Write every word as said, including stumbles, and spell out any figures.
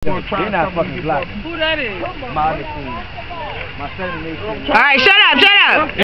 They're not fucking blocking. Who that is? My other team. My seven, eight. All right, shut up, shut up.